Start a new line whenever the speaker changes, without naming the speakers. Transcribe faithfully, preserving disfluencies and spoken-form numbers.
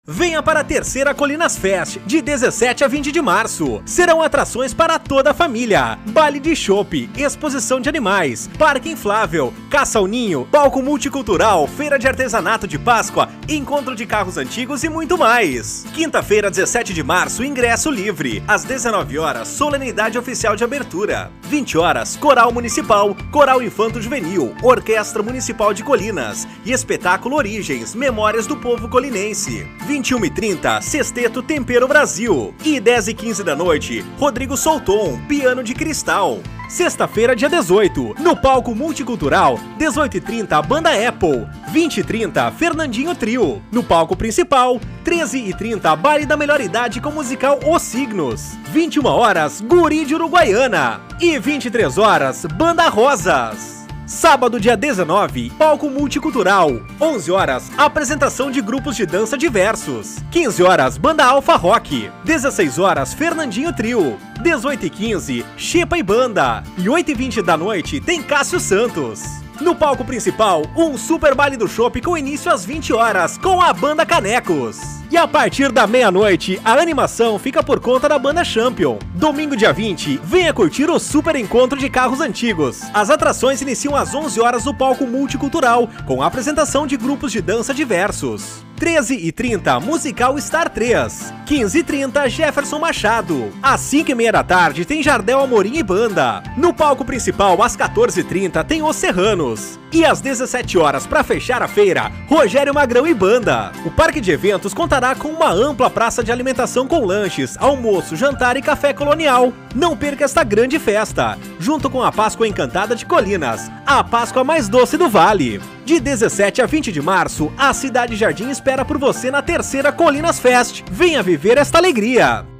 Venha para a terceira Colinas Fest, de dezessete a vinte de março. Serão atrações para toda a família. Baile de chopp, exposição de animais, parque inflável, caça ao ninho, palco multicultural, feira de artesanato de Páscoa, encontro de carros antigos e muito mais. Quinta-feira, dezessete de março, ingresso livre. Às dezenove horas, solenidade oficial de abertura. vinte horas, coral municipal, coral infanto-juvenil, orquestra municipal de Colinas e espetáculo Origens, Memórias do Povo Colinense. vinte e uma e trinta, Sexteto Tempero Brasil. E dez e quinze da noite, Rodrigo Solton, Piano de Cristal. Sexta-feira, dia dezoito, no palco multicultural, dezoito e trinta, Banda Apple. vinte e trinta, Fernandinho Trio. No palco principal, treze e trinta, Baile da Melhor Idade com musical Os Signos. vinte e uma horas, Guri de Uruguaiana. E vinte e três horas, Banda Rosas. Sábado, dia dezenove, palco multicultural. onze horas, apresentação de grupos de dança diversos. quinze horas, Banda Alfa Rock. dezesseis horas, Fernandinho Trio. dezoito e quinze, Xepa e Banda. E oito e vinte da noite, tem Cássio Santos. No palco principal, um super baile do chopp com início às vinte horas, com a Banda Canecos. E a partir da meia-noite, a animação fica por conta da Banda Champion. Domingo, dia vinte, venha curtir o super encontro de carros antigos. As atrações iniciam às onze horas no palco multicultural, com a apresentação de grupos de dança diversos. treze e trinta, musical Star três. quinze e trinta, Jefferson Machado. Às cinco e meia da tarde, tem Jardel Amorim e Banda. No palco principal, às quatorze e trinta, tem Os Serranos. E às dezessete horas, para fechar a feira, Rogério Magrão e Banda. O parque de eventos contará com uma ampla praça de alimentação com lanches, almoço, jantar e café colonial. Não perca esta grande festa, junto com a Páscoa Encantada de Colinas, a Páscoa mais doce do Vale. De dezessete a vinte de março, a Cidade Jardim espera por você na terceira Colinas Fest. Venha viver esta alegria!